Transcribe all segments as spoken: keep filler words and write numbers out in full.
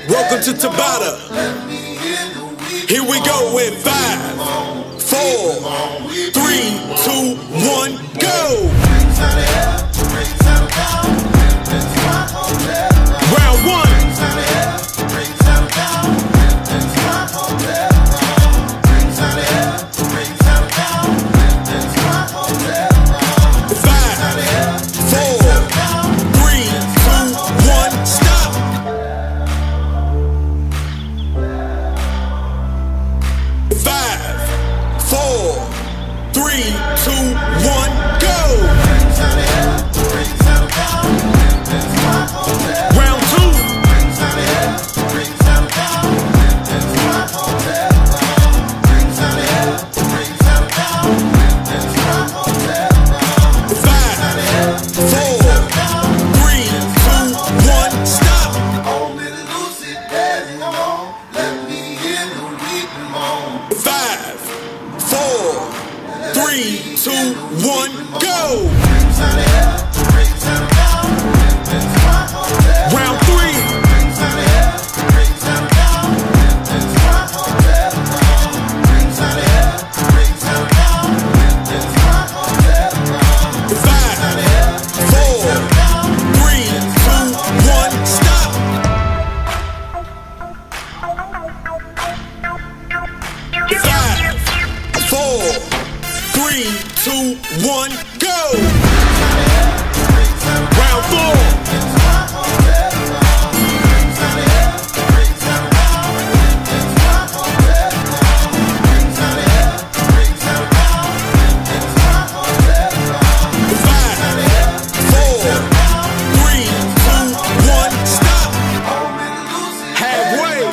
Welcome to Tabata. Here we go in five, four, three, two, one, go. Round one. Three, two, one, go! Round two. Five, four, three, two, one, stop! Five, four, three, two, one, go! Round three. Five, four, three, two, one, stop! Five, four, three, two, one, go! Round four. Five, four, three, two, one, stop! Halfway.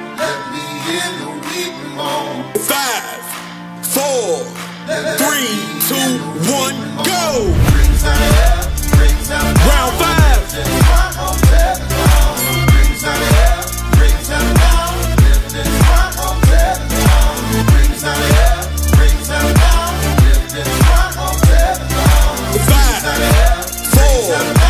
Five, four, three, two, one, go! Round five. Five, four,